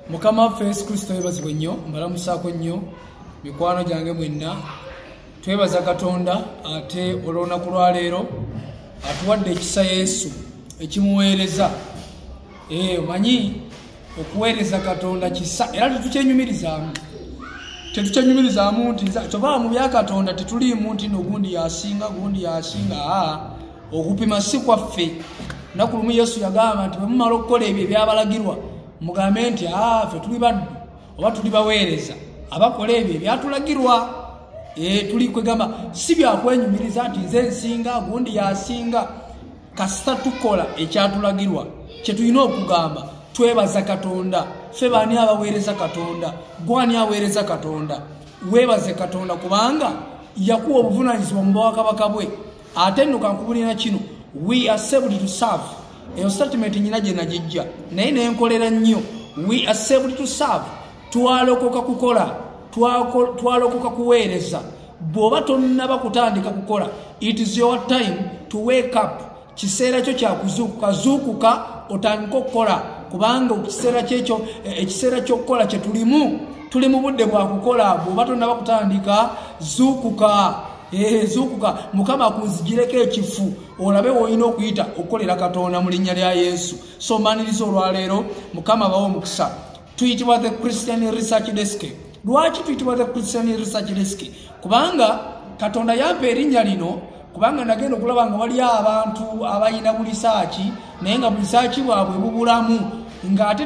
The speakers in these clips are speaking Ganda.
Mukama waffe Yesu Kristo yebazibwe nnyo, mbalamusaako nnyo mikwano gyange mwenna. Twebaza Katonda ate olw'olunaku lwa leero atuwadde ekisa Yesu ekimuweereza. Omanyi okuweereza Katonda kisa era tetukyenyumirizaamu. Tetukyenyumirizaamu nti kyova mu bya Katonda tetuliimu nti nogundi yasinga gundi yasinga. Okupima si kwaffe. Naku lumu Yesu yagamba nti bwe mumala okukola ebyo ebyabalagirwa mugambe nti ffe tuli baddu oba tuli baweereza abakola ebyo ebyatulagirwa. Tuli kwegamba si byakwenyumiriza nti nze nsinga gundi yasinga. Kasita tukola ekyatulagirwa kye tulina okugamba twebaza Katonda. Ffe baani abaweereza Katonda? Gwani aweereza Katonda? Weebaze Katonda kubanga yakuwa obuvunaanyizibwa mu bwakabaka bwe. Ate nno kankubulira kino, we are saved to serve. Eyo statement nyina gye nagijja naye nenkolera nnyo. We are saved to serve. Twalokoka kukola, twalokoka kuweereza. Bw'oba tonnaba kutandika kukola, it is your time to wake up. Kiseera kyo kyakuzuukuka, zuukuka otandika okukola kubanga ekiseera ky'okukola kye tuli mu budde bwa kukola. Bw'oba tonnaba kutandika, zuukuka. Zuukuka. Mukama akunzigireko ekifu olabe woolina okuyita okukolera Katonda mu linnya lya Yesu. So mmaniriza olwaleero Mukama bawe omukisa. Tuyitibwa the Christian Research Desk. Lwaki tuyitibwa the Christian Research Desk? Kubanga Katonda yampa erinnya lino kubanga nagenda okulaba nga wali abantu abayina buli saaki naye nga buli saaki bwabwe bubulamu ng'ate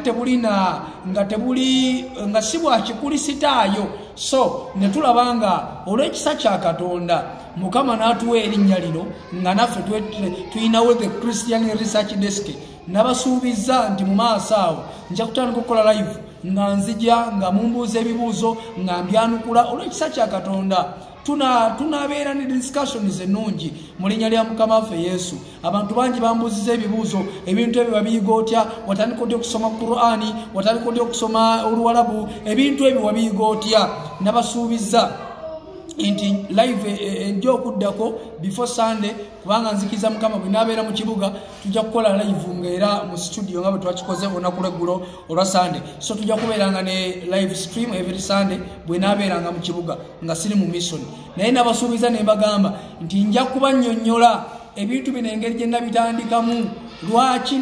nga si bwa kikulisitaayo. So ne tulaba nga olw'ekisa kya Katonda Mukama n'atuwa erinnya lino nga naffe tuyinawo the Christian Research Desk. Nabasuubiza nti mu maaso awo nja kutandika okukola live nga nzija nga mumbuuza ebibuuzo nga mbyanukula olw'ekisa kya Katonda. Tunabeera ne discussions ennungi mu linnya lya Mukama waffe Yesu. Abantu bangi bambuuziza ebibuuzo, ebintu ebyo wabiyiga otya? Watandika otya okusoma Qur'ani? Watandika otya okusoma Oluwalabu? Ebintu ebyo wabiyiga otya? Nabasuubiza nti live ejja okuddako before Sunday kubanga nzikiriza Mukama bwe nabeera mu kibuga tujja kukola live ng'era mu studio nga bwe twakikoze olunaku lw'eggulo olwa Sunday. So tujja kubeeranga ne live stream every Sunday bwe nabeeranga mu kibuga nga siri mu mission. Naye nabasuubiza ne mbagamba nti nja kubannyonnyola ebintu bino engeri gye nabitandikamu. Lwaki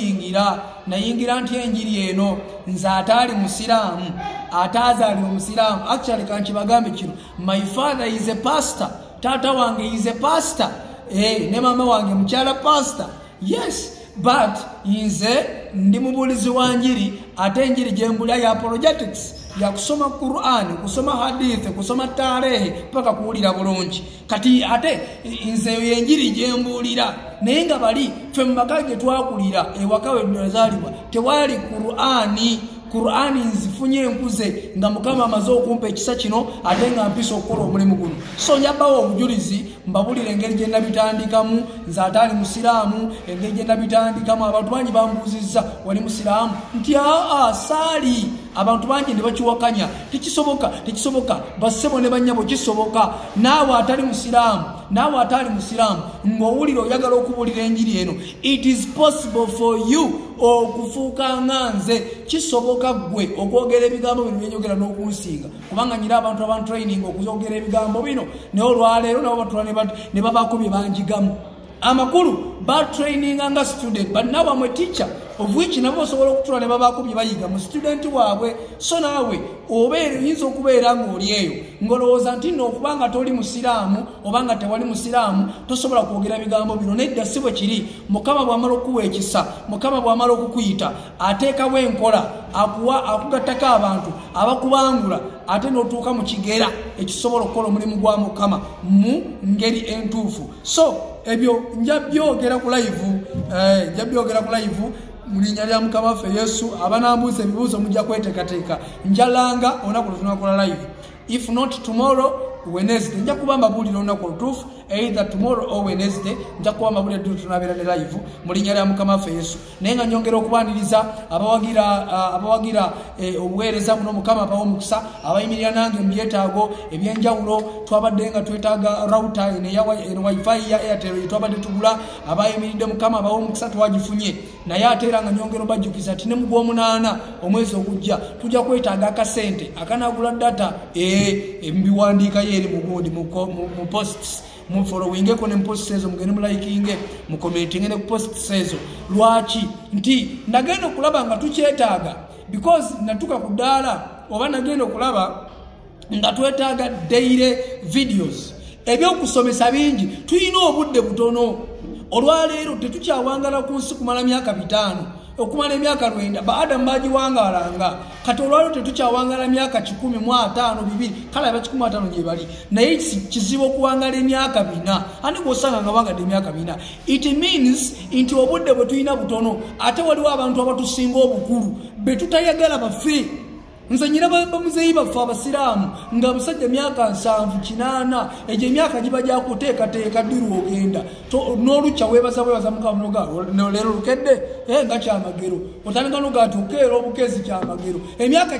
nayingira nti enjiri eno nze ataali musiraamu ataazaalibwa musiraamu. Actually kankibagambe kino, my father is a pastor. Taata wange is a pastor. Ne mama wange mukyala pastor. Yes, but nze ndi mubulizi wa njiri ate enjiri gye mbulira ya apologetics ya kusoma Qur'an, kusoma hadith, kusoma tarehe paka kuwulira bulungi. Kati ate nze enjiri gye mbulira naye nga bali ffe mu maka ge twakulira ewaka we nazaalibwa tewali Qur'ani nzifunye enkuze nga Mukama amaze okumpa ekisa kino ate nga mpisa okukola omulimu guno. So njabbawo obujulizi mbabulira engeri gye nabitandikamu nze ataali musiraamu, engeri gye nabitandikamu. Abantu bangi bambuuzizza wali musiraamu nti saali. Abantu bangi ne bakiwakanya, tekisoboka. Bassebo ne bannyabo kisoboka. Naawe ataali musiraamu ng'owulira oyagala okubuulira enjiri eno, it is possible for you okufuuka nga nze. Kisoboka gwe okwogera ebigambo bino byenjogera n'okunsinga kubanga nyira abantu abantraining okuyogera ebigambo bino naye olwaleero nabo batula ne babaako bye banjigamu. Amakulu training nga student but now I'm a teacher of which nabo osobola okutula ne babaako bye bayiga mu student waabwe. So naawe oyinza okubeera ng'oli eyo ng'olowooza nti nno okubanga toli musiraamu oba nga tewali musiraamu tosobola kwogera ebigambo bino. Nedda si bwe kiri. Mukama bw'amala okuwa ekisa, Mukama bw'amala okukuyita ateekawo enkola, akugattako abantu abakubangula ate n'otuuka mu kigera ekisobola okukola omulimu gwa Mukama mu ngeri entuufu. So ebyo nja byogera ku live mu linnya lya Mukama waffe Yesu. Abanambuuza ebibuuzo mujja kweteekateeka. Njalanga olunaku lwe tunakola live. If not tomorrow Wednesday nja kuba mbabuulira olunaku olutuufu either tomorrow or Wednesday nja kuwa mabule tunabera ne live mulinya lya mukama ffe Yesu nenga nyongera okubaniriza abawagira obuweereza buno mukama abawo mukisa abayimirira nange mbyetaago ebyenjawulo twabadde nga twetaaga router ene wifi ya Airtel twabadde tugula abayimiridde mukama abawo mukisa twagifunye naye atera nga nyongero bajjukiza ati ne mu gw'omunaana omwezi ogujja tujja kwetaaga akasente akanagula data mbiwandiika yeri mugundi mu posts mu following ko ne posts ezo mugende mu liking mu commenting ne posts ezo lwaki nti ndagenda okulaba nga tukyetaaga because natuka kudala oba nagenda okulaba nga twetaaga daily videos ebyokusomesa bingi tuyina obudde butono olwaleero tetukyawangala ku nsi kumala myaka 5 okumala emyaka 9 baada mbaji wangalanga kati olwaleero tetukyawangala myaka 10 mu 5 2 kala ya 15 gye bali naye kizibu okuwangala emyaka 4 ani gosanga nga wangadde emyaka 4 it means inti obudde bwe tuyina butono ate waliwo abantu abatusinga obukulu betutayagala bafe nze nyina bamuzeyi bafa abasiraamu nga musajja myaka 7-8 egyo emyaka giba gyakuteekateeka ddiru ogenda n'olukya weebaza mukama leero lukedde nga kyamagero otandika nogatukeera obukezi kyamagero emyaka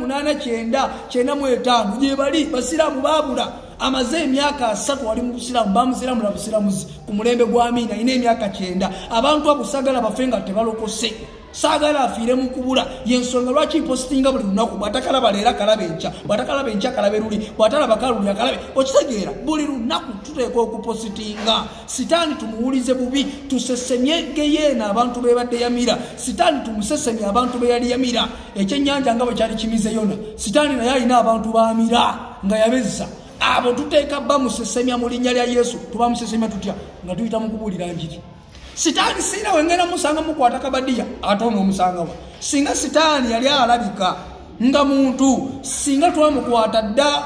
8-8-9 gye bali basiraamu baabula amaze emyaka 3 wali mu busiraamu bamusiraamu na busiraamuzi ku mulembe gwa Amina ine emyaka 9 abantu abusagala bafe nga tebalokose sagala afire mu kubula yensonga lwaki postinga buli lunaku bwatakala leera kalabe encha bwatakala encha kalabe luli bwatala bakalu ya kalabe okitegeera buli lunaku tuteeka okupostinga sitaani tumuwulize bubi tusesemyege yena abantu bebadde yamira sitaani tumusesemye abantu be yali yamira ekyennyanja nga bwe kyali kimize yona sitaani naye alina abantu baamira nga yabezza abo tuteeka bamusesemya mu linnya lya Yesu tubamusesemya tutya nga tuyita mu kubuulira njiri sitaani sina wengena musanga mukwata kabadiya atono omusangawa singa sitaani yali alabika nga muntu singa twamukwata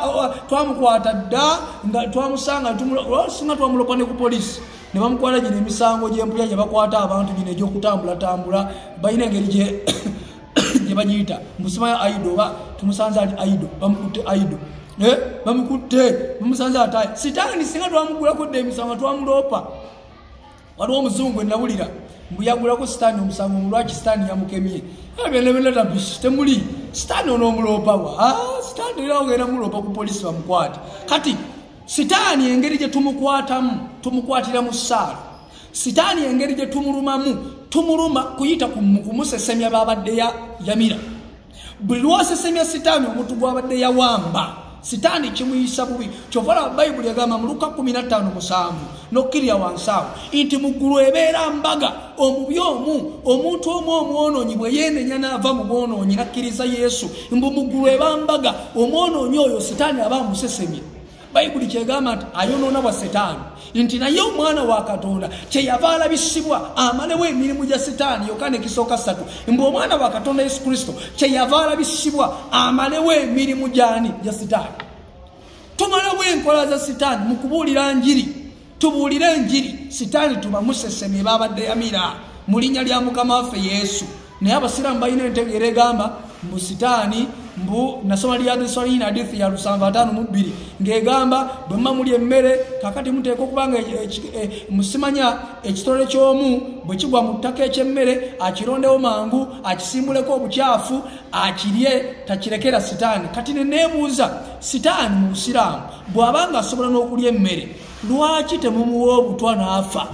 dda nga twamusanga singa twamulopa ne ku police ne bamukwata gino emisango gy'empulya gye bakwata abantu gino egy'okutambula balina engeri gye bagiyita musimaya aido oba tumusanze ali aido bamukutte aido bamukutte bamusanze ataye sitaani singa twamugulako dda emisango twamulopa waliwo omuzungu enawulira mbuyagulako sitaani omusango mulwaki sitaani yamukemye abenebeleta temuli sitaani onoomulopawa sitaani era ogenda mulopa ku polisi bamukwate kati sitaani engeri gye tumukwatamu tumukwatira mu ssaala sitaani engeri gye tumuluma kuyita kumusesemya babadde yamira buli lwosesemya sitaani omuntu gwabadde yawamba sitaani kimuyisa bubi kyovala Bayibuli egamba mu Luka 15:7 nokkirya wansawo nti mu ggulu ebeera mbaga omubi omuntu omu omwonoonyi bwe yeenenya n'ava mu bwonoonyi nakkiriza Yesu mbu mu ggulu eba mbaga omwonoonyi oyo sitaani aba amusesemye Bayibuli kyegamba nti ayonoona bwa sitaani nti naye omwana wa Katonda kyeyava alabisibwa amalewo emirimu gya sitaani Yokaana 3 mbu omwana wa Katonda Yesu Kristo kyeyava alabisibwa amalewo emirimu gyani gya sitaani tumalewo enkola za sitaani mu kubuulira njiri tubuulire enjiri sitaani tubamusesemye babadde yamira mu linnya lya mukama waffe Yesu naye abasiraamu balina entegeera egamba mbu sitaani mbu nasoma Riyadh Salihin hadithi ya 752 ngegamba bwe mamuli emmere kakati muteeka okubanga musimanya ekitole ky'omu bwe kigwa mu ttaka eky'emmere akirondewo mangu akisimbuleko obukyafu akirye takirekera sitaani kati neneebuuza sitaani mu busiraamu bw'abanga asobola n'okulya emmere lwaki temumuwa obutwa n'afa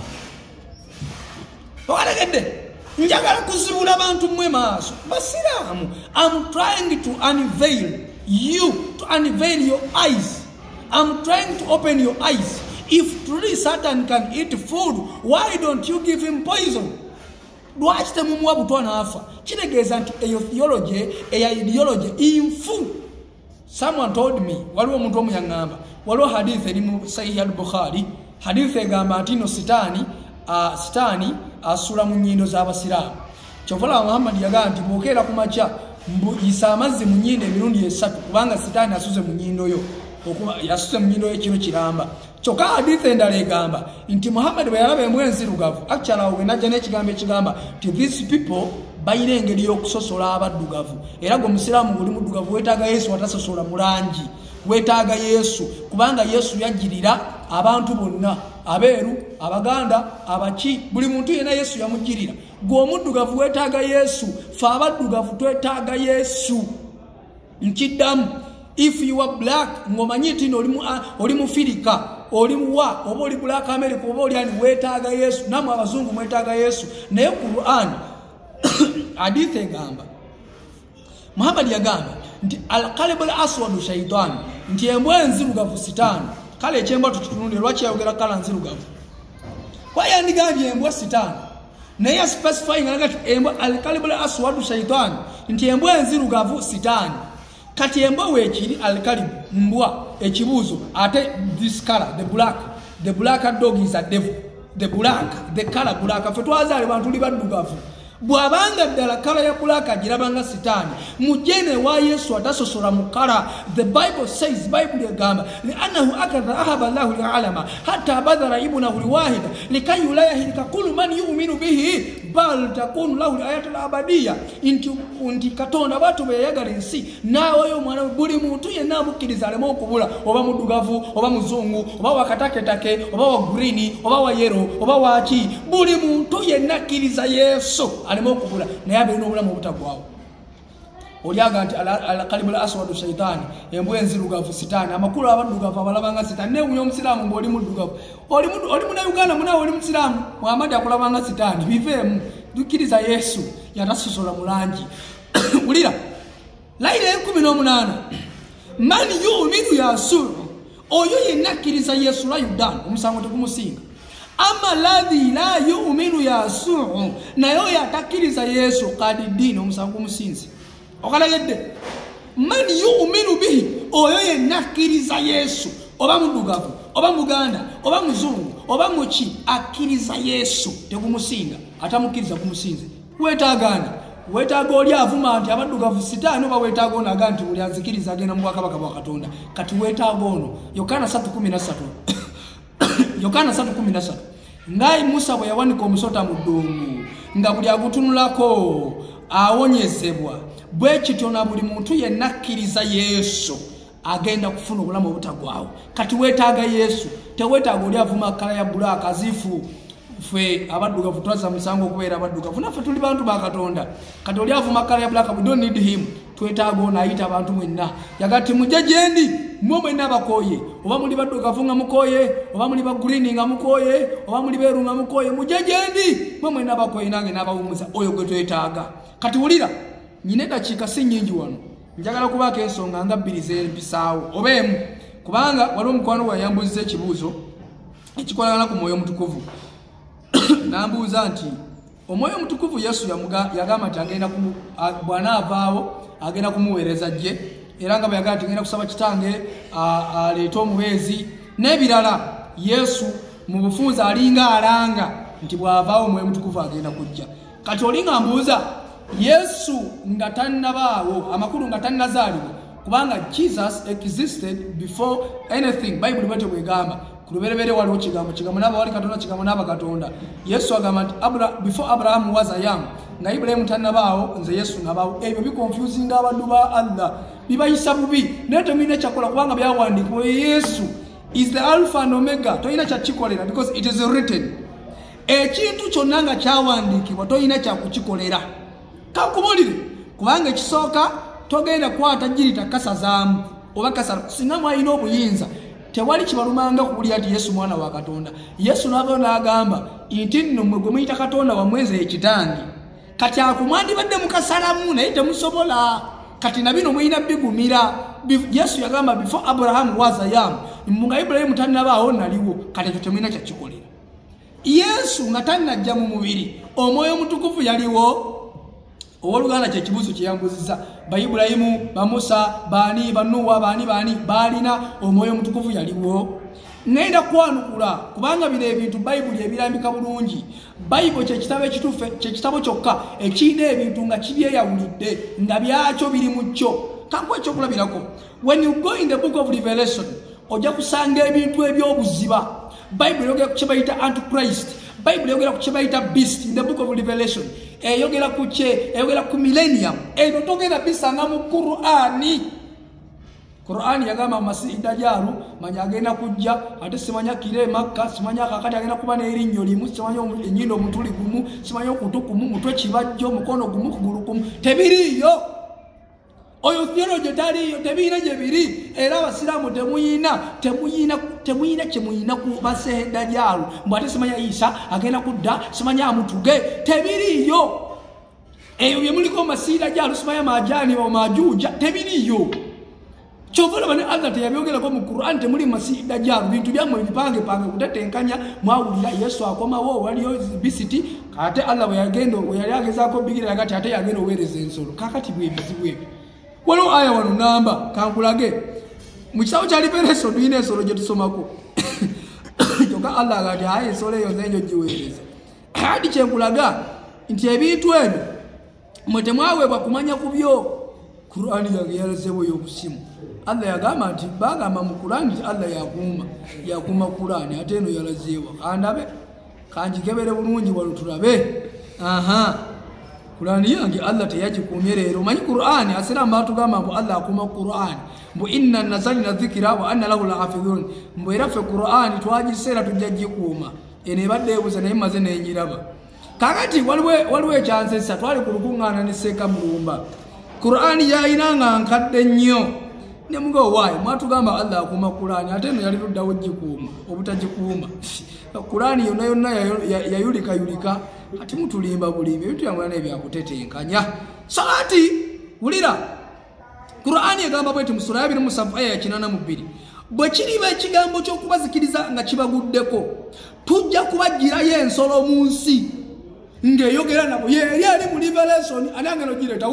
owalegedde njagala kuzibula abantu mmwe maaso basiraamu I'm trying to unveil your eyes. I'm trying to open your eyes. If truly Satan can eat food, why don't you give him poison? Lwaki temumuwa butwa n'afa kitegeeza nti eyo theology eya ideology infu. Someone told me waliwo omuntu omu yaŋŋamba waliwo hadith eri mu Sahih al-Bukhari hadith egamba nti no sitaani asula mu nnyindo z'abasiraamu kyovala Muhammad yagamba nti bw'okeera ku makya yisa amazzi mu nnyindo emirundi 3 kubanga sitaani asuze mu nnyindo yo yasuze mu nnyindo y'ekiro kiramba kyokka hadith endala egamba nti Muhammad bwe yalaba embwa enzirugavu actually awo wenajja n'ekigambo ekigamba nti these people bayina engeri y'okusosola abaddugavu era gwe musiraamu ng'oli muddugavu weetaaga Yesu atasosola mu langi weetaaga Yesu kubanga Yesu yajjirira abantu bonna abeeru abaganda abaki buli muntu yena Yesu yamujirira gwe omuddugavu weetaaga Yesu fe abaddugavu twetaaga Yesu nkiddamu if you are black ngomanyi nti oli mufirika oli muwa oba oli black America oba oli ani weetaaga Yesu namwe abazungu mwetaaga Yesu naye Quran hadithi egamba Muhammad yagamba nti al-qalbu al-aswadu shaytan nti embwa enzirugavu sitaani kale ekyembwa tukitunulire lwaki yayogera kala nzirugavu kwa yandigambye embwa sitaani naye specifying agati embwa al-qalbu al-aswadu shaytan nti embwa enzirugavu sitaani kati embwa weekiri al-qalbu mbwa ekibuuzo ate this color the black dog is a devil the color black fe twazaale bantu li baddugavu bwabanga ddala kala ya bulaka girabanga sitaani mujene wa Yesu atasosola mukala the Bible says Bible yagamba li annahu akadha ahaba Allahu li'alama hatta badara ibnahu liwahida likay la yahlika kullu man yu'minu bihi bal takunu lahu ayatul abadiyya inti katonda batu beyagala ensi nawe oyo mwana buli muntu yenna amukiriza alema okubula oba muddugavu oba muzungu oba wakataketake oba wa green oba wa yellow oba waki buli muntu yenna akkiriza Yesu alema okubula naye abeera n'obulamu obutagwawo olyaga nti al-qalbu al-aswadu shaytaani embwa enzirugavu sitaani amakulu abaddugavu abalabanga sitaani newunya omusiraamu ng'oli muddugavu oli muna Uganda munawe oli musiraamu Muhammad akulabanga sitaani biveemu dukkiriza Yesu yatasosola mu langi ulira layira 18 man yu'minu yasuru oyo yenna akkiriza Yesu la yudan omusango tegumusinga ama ladhi la yu'minu yasuru nayo yatakiriza Yesu kadidini omusango musinzi okalagedde man yu'minu bihi oyo yenna akkiriza Yesu oba muddugavu oba muganda oba muzungu oba muki akkiriza Yesu tegumusinga atamukkiriza kumusinze wetaaga oli avuma nti abaddugavu sitaani oba wetaaga ono aga nti buli azikiriza agenda mu bwakabaka bwa Katonda kati wetaaga ono Yokaana 3:13 Yokaana 3:13 ngai Musa bwe yawanika omusota mu ddungu nga buli agutunulako awonyezebwa bwe kityo na buli muntu yenna akkiriza Yesu agenda kufuna obulamu obutagwawo kati wetaaga Yesu tewetaaga oli avuma kala ya bulaka azifu fe abaddugavu twaza musango okubeera abaddugavu naffe tuli bantu ba Katonda kati oli avuma kala ya bulaka we don't need him twetaaga ono ayita abantu mwenna yagati mujje gyendi mwe mwenna abakoye oba muli baddugavu nga mukoye oba muli ba green nga mukoye oba muli beeru nga mukoye mujje gyendi mwe mwenna abakoye nange n'abawumuza oyo gwe twetaaga kati wulira nyine dakiika si nnyingi wano njagala kubaako ensonga nga bbiri z'empisaawo obeemu kubanga waliwo omukwano gwe yambuzza ekibuuzo ekikolagana ku mwoyo omutukuvu nambuuza nti omwoyo omutukuvu Yesu yagamba nti agenda bw'anaavaawo agenda kumuweereza gye era nga bwe yagamba nti ngenda kusaba kitange aleete omubeezi n'ebirala Yesu mu bufunza alinga alanga nti bw'avaawo omwoyo omutukuvu agenda kujja kati olinga mbuuza Yesu nga tannabaawo amakulu nga tannazaalibwa kubanga Jesus existed before anything Bible bwete bwegamba kuluberebere waliwo kigambo naba wali Katonda kigambo naba Katonda Yesu agamba nti before Abraham was a young nga Ibrahim tannabaawo nze Yesu nabaawo ebyo biconfusing abantu ba Allah bibayisa bubi naye temulina kyakola kubanga byawandiikibwa Yesu is the alpha and omega toyina kyakikolera because it is written ekintu kyonna nga kyawandiikibwa toyina kyakukikolera kakubulire kubanga ekisooka togenda kwata jirita kasazaamu oba kasala singa mwalina obuyinza tewali kibalumanga kuwulira nti Yesu mwana wa Katonda Yesu n'avaayo n'agamba nti nno mmwe gwe muyita Katonda wamweze ekitangi kati akumwandibadde mukasalamu naye temusobola kati na bino muyina bigumira Yesu yagamba before Abraham was a young nga Ibrahim tannabaawo naliwo kati ekyo temulina kyakikolera Yesu nga tannajja mu mubiri omwoyo omutukuvu yaliwo Owoluganda kye kibuuzo kye yambuzizza ba Ibulayimu ba Musa baani ba Nuwa baani balina omwoyo omutukuvu yaliwo ngenda kwanukula kubanga bino ebintu Bayibuli ebirambika bulungi Bayibuli kye kitabo ekituufu kye kitabo kyokka ekirina ebintu nga kibyeyawulidde nga byakyo biri mu kyo kankuwa ekyokulabirako when you go in the book of Revelation ojja kusanga ebintu ebyobuziba Bayibuli yogera ku kye bayita Antichrist Bible yogera ku kye bayita beast in the book of Revelation yogera ku millennium togenda bisanga mu Qur'ani Qur'ani yagamba Masihi Dajjalu manya agenda kujja ate simanya kire Makka simanya kakati agenda kuba n'erinnyo limu simanya ennyindo omutuli gumu simanya okutu kumu mutwe kibajjo mukono gumu kugulu kumu tebiriyo oyo theology taliyo tebirina gye biri era abasiraamu temuyina kyemuyina ku Masihi Dajjalu mbw ate simanya Isa agenda kudda simanya amutuge tebiriyo eyo bye muliko Masihi Dajjalu simanya majani o majuja tebiriyo Chovola bane Allah teyabyogera ko mu Qur'an temuli Masihi Dajjalu bintu byamwe bipange kutetenkanya mwawulira Yesu akomawo waliyo bisiti kate Allah bwe yali agezako bigira agati ate yagenda owereza ensolo kakati bwe bizibwe walo aya wano namba kankulage mu kisawo kya Revelation tuyina ensolo gye tusomako joka Allah agati aye ensolo eyo nzenjo giweereza hadi kyenkulaga nti ebintu ebyo mwe temwaweebwa kumanya ku byo Qur'ani yalazeewo y'obusimu Allah yagamba nti bagamba mu Qur'ani Allah yakuuma Qur'ani ate eno yalazeewo kandabe kanjikebere bulungi wano tulabe Qur'ani yange Allah teyagikuumye leero manyi Qur'ani asiraamu batugamba mbu Allah akuuma Qur'ani mbu inna nazzalna dhikra wa anna lahu lahafidhun mbu era ffe Qur'ani twagiseera tujja gikuuma eno ebadde ebuuza naye maze nenyiraba kakati waliwo ekyansesa twali ku lukuŋŋaana ne Seeka Mulumba Qur'ani yayinanga nkadde nnyo ne mugo waayo mwatugamba Allah akuuma Qur'ani ate eno yali luddawo gikuuma obutagikuuma Qur'ani yonna yayulika ati mutulimba bulimbi ebintu byamulana ebyakutetenkanya salati wulira Qur'ani egamba bweti mu sura ya 27 aya ya 82 bwe kiriba ekigambo ky'okubazikiriza nga kibaguddeko tujja kubagirayo ensolo mu nsi ngeyogera nabo yeri ali mu Revelation anangeno gireta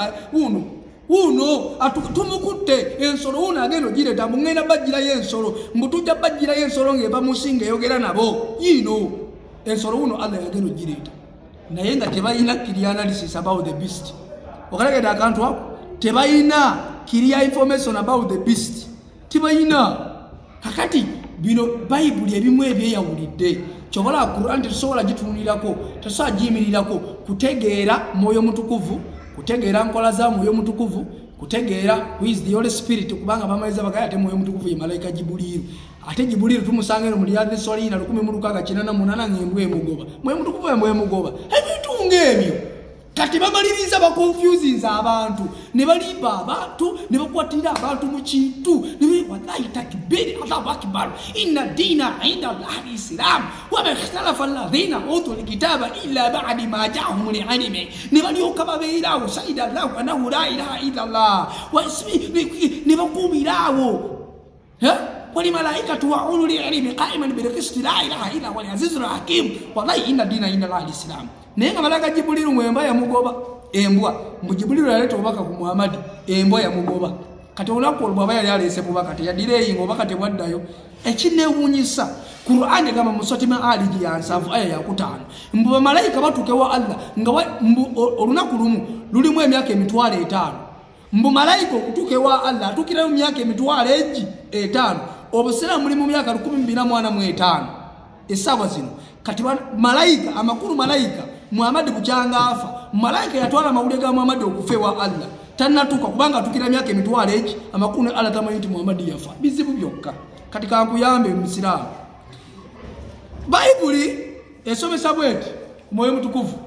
uno tumukutte ensolo uno ageno gireta mungenda bajirayo ensolo mbutujja bajirayo ensolo ngeba musinga yogera nabo yino ensolo uno Allah yageno gireta naye nga tebayina clear analysis about the beast okalageta akantu ako tebayina clear information about the beast tebayina kakati bino Bible ebimu ebyeyawulidde chobola Qur'an tusobola gitunulirako tusobola giyimirirako kutegeera Mwoyo Mutukuvu kutegeera nkola za Mwoyo Mutukuvu kutegeera who is the Holy Spirit kubanga bamaliza bagaya ate Mwoyo Mutukuvu ye malaika Jibuliru ate Jibuliru tumusanga eno mu Riyadh Solina 10:688 ng'embwa emugoba Mwoyo Mutukuvu embwa emugoba ebintu ng'ebyo kati bamaliriza bakonfusinza abantu ne balimba abantu ne bakwatira abantu mu kintu ne wallahi takbir Allahu akbar inna dina inda Allahi islam wa ma ikhtalafa alladhina utul kitaba illa ba'da ma ja'ahum al-ilm ne balyoka babeerawo saida Allah annahu la ilaha illa Allah wa ismi ne bakumirawo والملائكة وأولو العلم قائما بالقسط لا إله إلا هو العزيز الحكيم والله إن الدين عند الله الإسلام nenga malaika Jibuliru mwemba ya mugoba embwa mujibuliru yaleta obaka ku Muhammad embwa ya mugoba kati olako olwa yali alese bubaka te yadire ingo baka te waddayo ekinewunyisa Qur'ani kama musotima aliji ya nsavu aya ya 5 mbu malaika batuke wa Allah nga olunaku lumu lulimu emyaka 5,000 mbu malaika okutuke wa Allah atukira mu myaka 5,000 obusira muri mu myaka 12,500 esaba zino kati malaika amakuru malaika Muhammad kuchanga afa malaika yatwala mawulire ga Muhammad okufewa Allah tanatuka kubanga tukira myaka 5,000 amakuru Allah tamayiti Muhammad yafa bizibu byokka kati kankuyambe musiramu Bible esomesa bweti Mwoyo Mutukuvu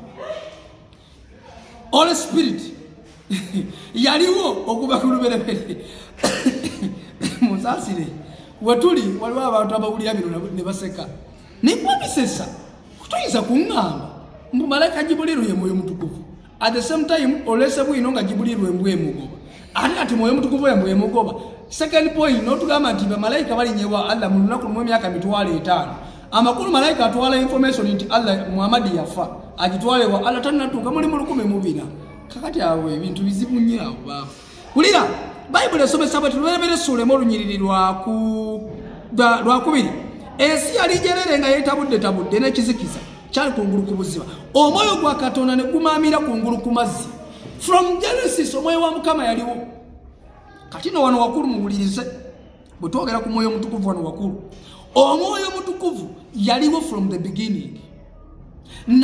Holy Spirit yaliwo okuba kuluberebere musasire watuli waliwo abantu abawulira bino ne baseka nikwabisesa kutoyiza kuŋŋamba mbu malaika Jibuliru ye Mwoyo Mutukuvu at the same time olese bwino nga Jibuliru embwa emugoba ati Mwoyo Mutukuvu embwa emugoba second point notugamba nti bamalaika balinyewa Allah mu lunaku lumu emyaka 5,000 amakulu malaika atwala information nti Allah Muhammad yafa agitwale wa Allah tanatuka muri mu 10,000 kakati awe ebintu bizibu nnyo abo bafu kulira Bible esomesa bwe tulebere sura mu lunyiririrwa ku lwakubiri ensi yali jerere nga yetabudde n'ekizikiza kyali kungulu ku buziba omwoyo gwa Katonda ne gumamira kungulu ku mazzi from Genesis omwoyo wa Mukama yaliwo kati no wano wakulu muwulirize bwe twogera ku Mwoyo Mutukuvu wano wakulu omwoyo mutukuvu yaliwo from the beginning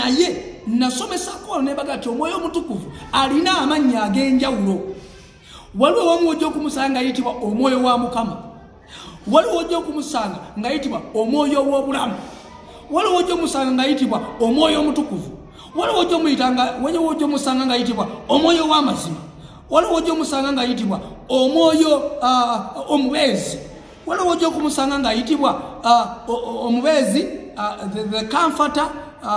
naye nasomesa ko ne bagati Omwoyo Mutukuvu alina amannya ag'enjawulo waliwo wamu ojja okumusanga ayitibwa omwoyo wa Mukama, waliwo ojja okumusanga ng'ayitibwa omwoyo w'obulamu, waliwo ojja omusanga ng'ayitibwa omwoyo omutukuvu, waliwo ojja omusanga ng'ayitibwa omwoyo w'amazima, waliwo ojja omusanga ng'ayitibwa omwoyo omubeezi, waliwo ojja okumusanga ng'ayitibwa omubeezi, the comforter,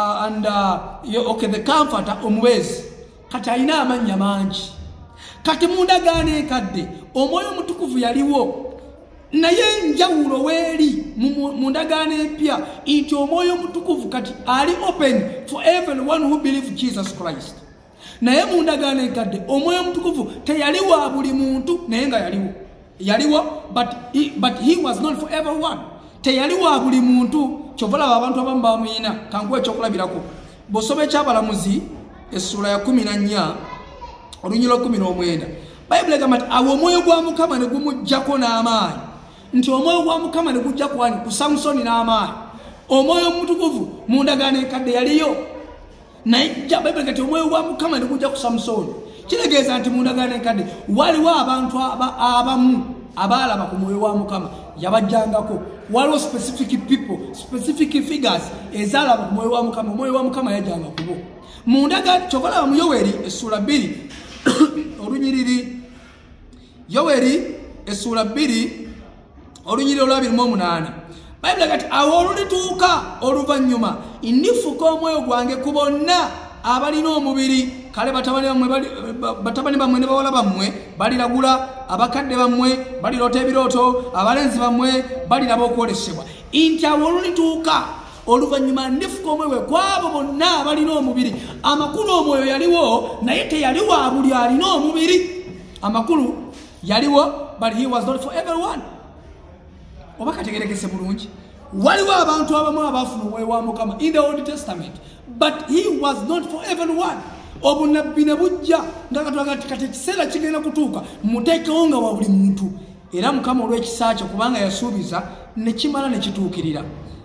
the comforter, omubeezi. Kati alina amannya mangi. Kati mu ndagaano enkadde omwoyo omutukuvu yaliwo, naye enjawulo weeri mu ndagaano empya nti omwoyo omutukuvu kati ali open for everyone who believes Jesus Christ. Naye mu ndagaano enkadde omwoyo omutukuvu teyali wa buli muntu, naye nga yaliwo but he was not for everyone. Teyali wa buli muntu. Kyova laba abantu abamu bamuyina. Kankuwa ekyokulabirako bw'osoma ekyabalamuzi essula ya 14 olunyiro 19 Bayibuli egamba nti awo omwoyo gwa Mukama ne gumujjako n'amaanyi. Nti omwoyo gwa Mukama ne gujja ku Samusoni n'amaanyi. Omwoyo omutukuvu mu ndagaano enkadde yaliyo, naye Bayibuli kati omwoyo gwa Mukama ne gujja ku Samusoni. Kitegeeza nti mu ndagaano enkadde waliwo abantu abamu abalaba ku mwoyo wa Mukama yabajjangako. Waliwo specific people, specific figures ezalaba ku mwoyo wa Mukama. Omwoyo wa Mukama yajjanga kubo. Mu ndagaano kyobalaba mu Yoweri essula 2 olunyiriri, Yoweri essula 2 olunyiriri olwa 28 Bayibuli kati awo olulituuka oluvannyuma ndifuka omwoyo gwange ku bonna abalina omubiri, kale batabani bammwe ne bawala bammwe baliragula, abakadde bammwe baliroota ebirooto, abalenzi bammwe baliraba okwolesebwa. Nti awo olulituuka oluvannyuma ndifuka omwoyo kwabo bonna abalina omubiri. Amakulu omwoyo yaliwo, naye teyali wa buli alina omubiri. Amakulu yaliwo, but he was not for everyone. Oba kategerekese bulungi. Waliwo abantu abamu abafuna omwoyo wa Mukama in the Old Testament, but he was not for everyone. Obunabbi ne bujja nga Katonda kati ekiseera kigenda kutuuka muteekewo nga wa buli muntu. Era Mukama olw'ekisa kye kubanga yasuubiza ne kimala ne kituukirira.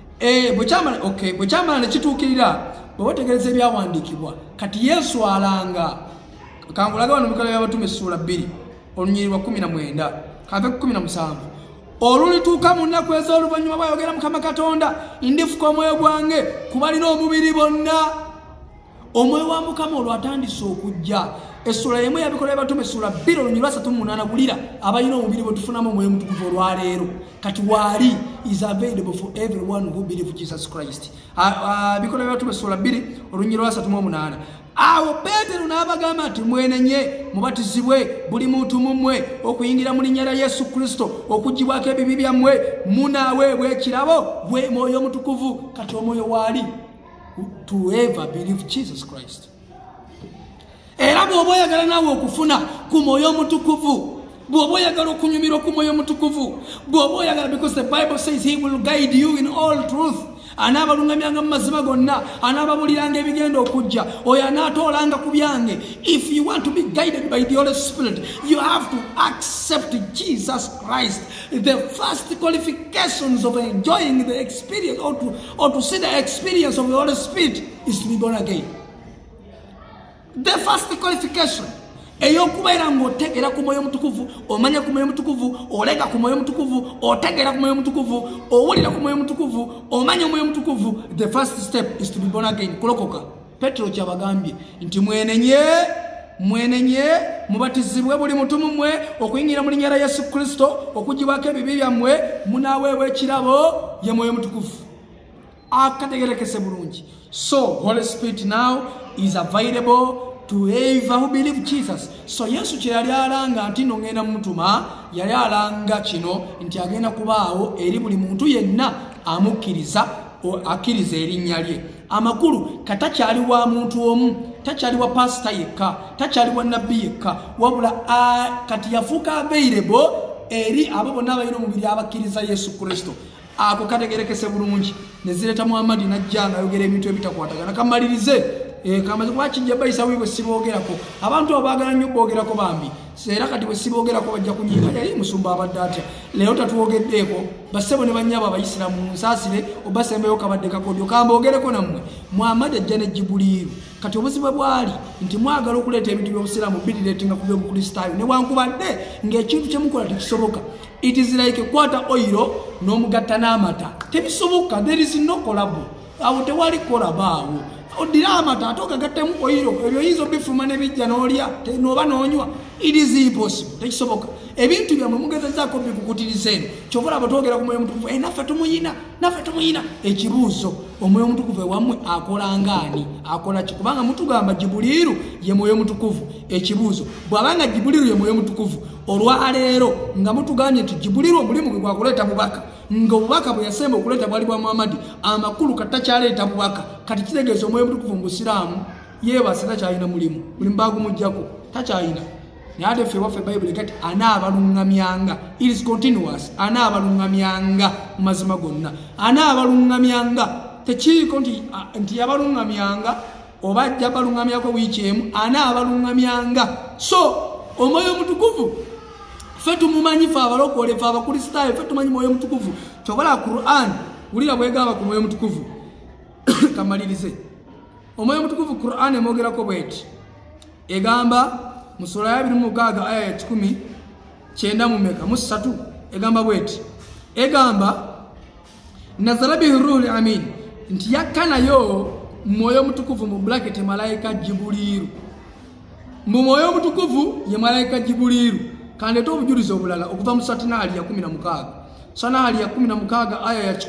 Bwe kyamala ne kituukirira, bwe wetegereza ebyawandiikibwa, kati Yesu alanga. Kangulaga wano mu Bikolo by'Abatume essula 2 olunyiriri lwa 19 kave ku 17 olulituuka mu nnaku ez'oluvannyuma bw'ayogera Mukama Katonda, ndifuka omwoyo gwange ku balina omubiri bonna. Omwoyo wa Mukama olwo atandise okujja. Essula y'emu ya Bikolo by'Abatume essula 2 olunyiriri lwa 38 gulira abalina omubiri bwe tufunamu omwoyo omutukuvu olwaleero. Kati waali is available for everyone who believes Jesus Christ. Bikolo by'Abatume essula 2 olunyiriri lwa 38 Awo Peetero n'abagamba nti mwenenye mubatizibwe buli muntu mummwe okuyingira mu linnya lya Yesu Kristo okuggyibwako ebibi byammwe, munaaweebwa ekirabo bwe mwoyo omutukuvu. Kati omwoyo waali to ever believe Jesus Christ. Era bw'oba oyagala naawe okufuna ku mwoyo omutukuvu, bw'oba oyagala okunyumirwa ku mwoyo omutukuvu, bw'oba oyagala, because the Bible says he will guide you in all truth. Anaabalungamyanga mu mazima gonna, anaababuliranga ebigenda okujja, oyo anaatoolanga ku byange. If you want to be guided by the Holy Spirit, you have to accept Jesus Christ. The first qualifications of enjoying the experience or to see the experience of the Holy Spirit is to be born again. The first qualification eyokubeera ng'otegeera ku mwoyo omutukuvu, omanya ku mwoyo omutukuvu, olega ku mwoyo omutukuvu, otegeera ku mwoyo omutukuvu, owulira ku mwoyo omutukuvu, omanya omwoyo omutukuvu. The first step is to be born again, kulokoka. Petero kyabagambye nti mwenenye mubatizibwe buli muntu mummwe okuyingira mu linnya lya Yesu Kristo okuggyibwako ebibi byammwe, munaaweebwa ekirabo ye mwoyo omutukuvu. Akategerekese bulungi. So Holy Spirit now is available to everyone who believe Jesus. So Yesu kye yali alanga nti no ngenda mutuma, yali alanga kino nti agenda kubaawo eri buli muntu yenna amukkiriza akkiriza erinnya lye. Amakulu katakyali wa muntu omu, takyali wa pastor yekka, takyali wa nabbi yekka, wabula kati yafuuka available eri abo bonna abalina omubiri abakkiriza Yesu Kristo. Ako kategerekese bulungi. Ne zireeta Muhammad najja ng'ayogera ebintu ebitakwatagana. Kamalirize kamaze kwakijja bayisa wiibwe siboogerako. Abantu abaagala nnyo boogerako bambi. Era kati bwe siboogerako bajja kunyiiga. Yali musumba abadde atya. Leero tatuwogeddeeko. Bassebo ne bannyabo Abayisiraamu nsaasire obasembeyo kabadde kakodyo. Kamboogereko nammwe. Muhammad ajja ne Jibuliiru. kati obuzibu bwali nti mwagala okuleeta ebintu by'obusiraamu bidireetinga ku by'obukristaayo newankubadde ng'ekintu kyemukola tekisoboka. It is like kwata oiro n'omugatta n'amata, tebisoboka. There is no collabo. Awo tewali collabo awo. Odira amata ate ogagattemu oiro, ebyo yinza obifuma ne bijja n'olya n'oba n'onywa. It is impossible, tekisoboka. Ebintu byammwe mugezezaako bikukutiriza eno kyova olaba twogera ku mwoyo omutukuvu naffe tumuyina. Ekibuuzo, omwoyo omutukuvu ewammwe akola ngaani? Akola ki? Kubanga mutugamba Jibuliiru ye mwoyo omutukuvu. Ekibuuzo, bw'abanga Jibuliiru ye mwoyo omutukuvu, olwaleero nga mutugambye nti Jibuliiru omulimu gwe gwa kuleeta bubaka, ng'obubaka bwe yasemba okuleeta bwali bwa Muhammadi, amakulu kati takyaleeta bubaka. Kati kitegeeza omwoyo omutukuvu mu Busiraamu yeebase takyalina mulimu baagumugyako, takyalina. Naye ffe waffe Bible kati anaabalungamyanga. It is continuous. Anaabalungamyanga mu mazima gonna. Anaabalungamyanga. Tekiiko nti yabalungamyanga oba ajja balungamyako wiiki emu. Anaabalungamyanga. So omwoyo omutukuvu ffe tumumanyi, ffe abalokole, ffe abakristaayo, ffe tumanyi mwoyo omutukuvu. Kyobola Quran wulira bwegamba ku mwoyo omutukuvu. Kamalirize. Omwoyo omutukuvu Quran emwogerako bweti. Egamba mu sura ya 26 aya ya 10:9 egamba bweti. Egamba nazala bihi ruhul amin, nti yakkanayo mwoyo mutukuvu mu bracket malaika Jibuliiru. Mu mwoyo mutukuvu ye malaika Jibuliiru. Kandeeta obujulizi obulala okuva mu Satinali ya 16. Sanali ya 16 aya ya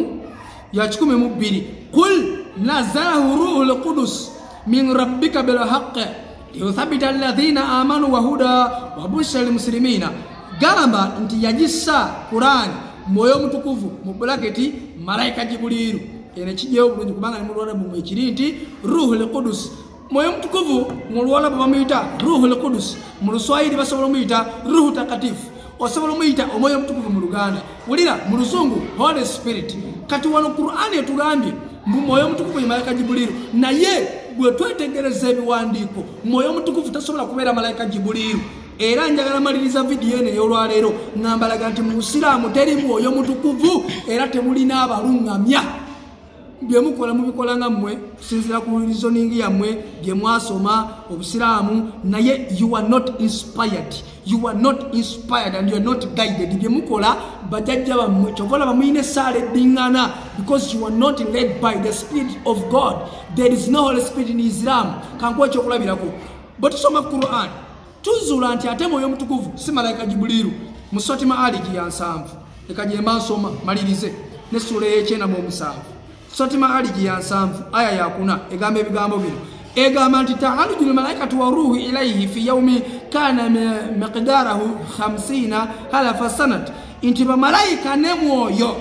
10:2. Qul nazalahu ruhul qudus min rabbika bil haqqi yuthabita alladhina amanu wa huda wa bushra lil muslimina. Gamba nti yajissa Quran mwoyo mutukuvu mu bracket malaika Jibuliiru. Ene kijeo bulungi kubanga ni mulwala mu ekiri nti ruhul qudus. Mwoyo mutukuvu mulwala bamuyita ruhul qudus, mu Luswahili basobola muyita ruhu takatifu, osobola muyita omwoyo mutukuvu mu Luganda. Wulira mu Luzungu Holy Spirit. Kati wano Quran etugambye mwoyo mutukuvu ye malaika Jibuliiru, naye bwe twetegereza ebiwandiiko mwoyo mutukuvu tasobola kubeera malaika Jibuliiru. Era njagala maliriza vidiyo eno ey'olwaleero ngambalaga nti mu Busiraamu teri mwoyo mutukuvu era temulina abalungamya. Bye mukola mubikola nga mmwe kusinziira ku reasoning yammwe bye mwasoma Obusiraamu, naye you are not inspired. You are not inspired and you are not guided. Bye mukola bajajja bammwe kyovola bamuyine saala eddingana because you are not led by the Spirit of God. There is no Holy Spirit in Islam. Kankuwa ekyokulabirako bwe tusoma Quran tuzuula nti ate mwoyo mutukuvu si malaika Jibuliiru. Mu Surati Ma'arij ya 7 leka gye nsoma malirize ne sura y'e9:7. Surati Ma'arij ya 7 aya ya 4 egamba ebigambo bino. Egamba nti ta'arujul malaikatu wa ruhu ilayhi fi yawmi kana miqdarahu 50,000 sanat. Inti bamalaika ne mwoyo,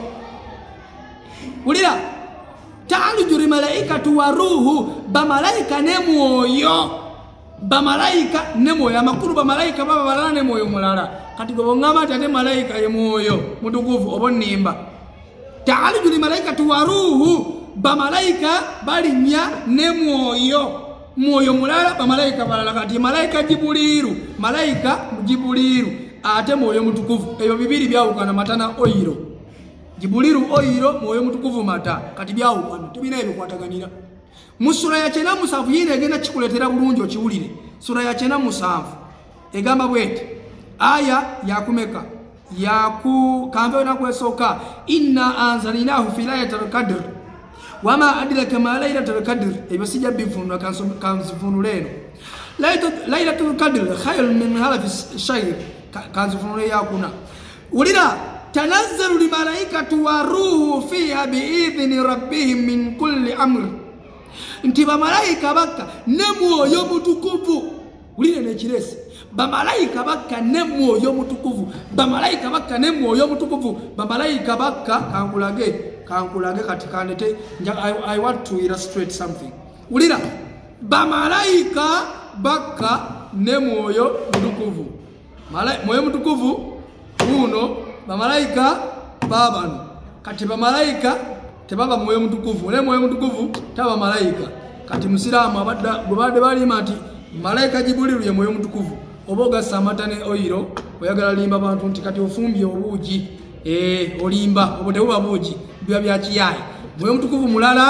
wulira, ta'arujul malaikatu wa ruhu, bamalaika ne mwoyo, bamalaika ne mwoyo, amakulu bamalaika baba balala ne mwoyo mulala. Kati gwe ngamba ate malaika ye mwoyo mutukuvu oba nnimba. Ta'arujul malaikatu wa ruhu, bamalaika balinya ne mwoyo, mwoyo mulala bamalaika balala. Kati malaika Jibuliiru, malaika Jibuliiru ate mwoyo mutukuvu. Ebyo bibiri byawukana mata na oiro. Jibuliiru oiro, mwoyo mutukuvu mata. Kati byawukana tubina ebikwataganira. Mu sura ya 9:7 yine egenda kikuletera bulungi okiwulire. Sura ya 9:7 egamba bweti aya yakumeka yaku kambe na kwesoka inna anzalinahu fi laylatil qadr wama adraka ma laylatul qadr. Ebyo sijja bivunwa kanzivunuleno. Laylatul qadr khayrun min alfi shahr kanzivunule yakuna. Ulira tanazzalu li malaikatu wa ruhu fiha bi idhni rabbihim min kulli amr. Nti bamalaika bakka ne mwoyo mutukuvu. Ulira nekiresi bamalaika bakka ne mwoyo mutukuvu, bamalaika bakka ne mwoyo mutukuvu, bamalaika bakka kankulage kati kanete. I want to illustrate something. Ulira bamalaika bakka ne mwoyo mutukuvu, mwoyo mutukuvu uno bamalaika babano. Kati bamalaika tebaba mwoyo mutukuvu, ne mwoyo mutukuvu taba malaika. Kati Musiraamu abadde balima nti malaika Jibuliiru ye mwoyo mutukuvu. Oboga samatane oiro oyagala limba bantu nti kati ofumbye obuugi olimba obote buba buugi biba bya kiyayi. Mwoyo mutukuvu mulala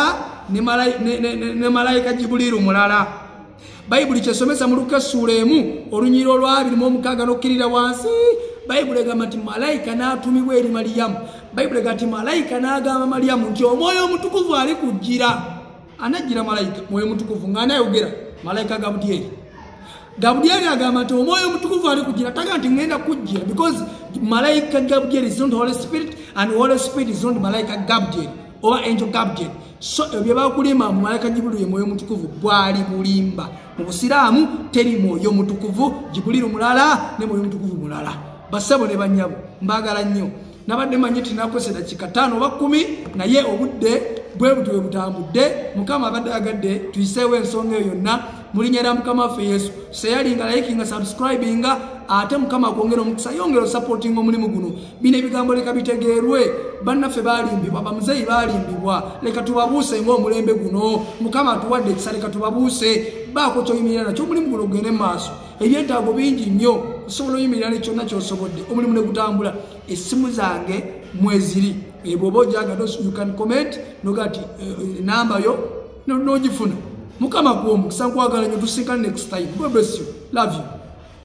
ne malayika Jibuliru mulala. Bayibuli kyesomesa mu Luka essula 1 olunyiriro lwa 26 n'okkirira wansi. Bayibuli egamba nti malayika n'atumibwa eri Maliyamu. Bayibuli egamba nti malayika n'agamba Maliyamu nti Omwoyo Omutukuvu ali kujjira. Anajjira malayika Mwoyo Mutukuvu ng'anayogera malayika Gabudyeri. Gabudyeri agamba nti Omwoyo Omutukuvu ali kujjira, tagama nti ngenda kujjira, because malayika Gabudyeri is not Holy Spirit and Holy Spirit is not malayika Gabudyeri or angel Gabudyeri. So ebyo bakulima mu malayika Jibuliru ye Mwoyo Mutukuvu bwali bulimba. Mu Busiraamu teri Mwoyo Mutukuvu, Jibuliru mulala ne Mwoyo Mutukuvu mulala. Basabo ne banyabo mbagala nnyo. Nabadde manyi tinakozesa dakika 5 oba 10 naye obudde bwe butwe butambudde. Mukama abadde agadde tuyiseewo ensonga eyo yonna mu linnya lya Mukama waffe Yesu. Seyalinga, likinga, subscribinga, ate Mukama akwongera omukisa, yongera supporting omulimu guno. Bino ebigambo leka bitegeerwe. Bannaffe baalimbibwa, bamuzeeyi baalimbibwa, leka tubabuuse ng'omulembe guno. Mukama atuwadde ekisa, leka tubabuuse. Baako kyoyimirira nakyo omulimu guno gugende mu maaso. Ebyetaago bingi nnyo, osobola oyimirira ne kyonna ky'osobodde omulimu ne gutambula. Essimu zange mweziri, bw'oba ogyagala you can comment nogati namba yo n'ogifuna. Mukama kuwa omukisa, nkwagala nnyo, tusinkane next time. God bless you. Love you.